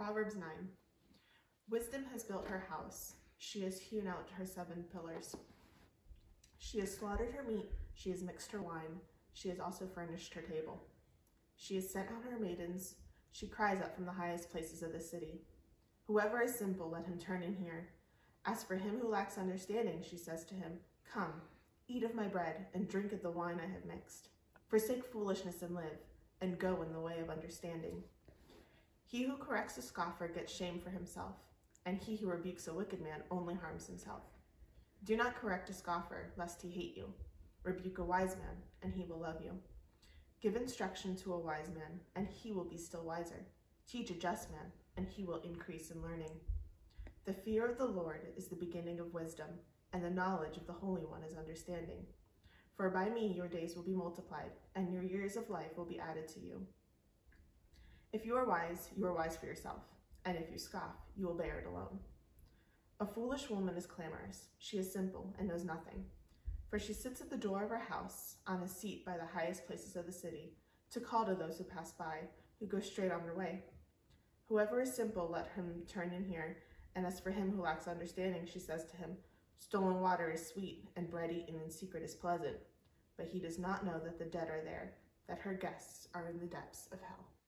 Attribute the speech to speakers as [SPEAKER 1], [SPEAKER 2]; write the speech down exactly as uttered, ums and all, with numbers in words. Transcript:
[SPEAKER 1] Proverbs nine. Wisdom has built her house. She has hewn out her seven pillars. She has slaughtered her meat. She has mixed her wine. She has also furnished her table. She has sent out her maidens. She cries out from the highest places of the city. Whoever is simple, let him turn in here. As for him who lacks understanding, she says to him, Come, eat of my bread and drink of the wine I have mixed. Forsake foolishness and live, and go in the way of understanding. He who corrects a scoffer gets shame for himself, and he who rebukes a wicked man only harms himself. Do not correct a scoffer, lest he hate you. Rebuke a wise man, and he will love you. Give instruction to a wise man, and he will be still wiser. Teach a just man, and he will increase in learning. The fear of the Lord is the beginning of wisdom, and the knowledge of the Holy One is understanding. For by me your days will be multiplied, and your years of life will be added to you. If you are wise, you are wise for yourself, and if you scoff, you will bear it alone. A foolish woman is clamorous. She is simple and knows nothing. For she sits at the door of her house, on a seat by the highest places of the city, to call to those who pass by, who go straight on their way. Whoever is simple, let him turn in here, and as for him who lacks understanding, she says to him, Stolen water is sweet, and bread eaten in secret is pleasant. But he does not know that the dead are there, that her guests are in the depths of hell.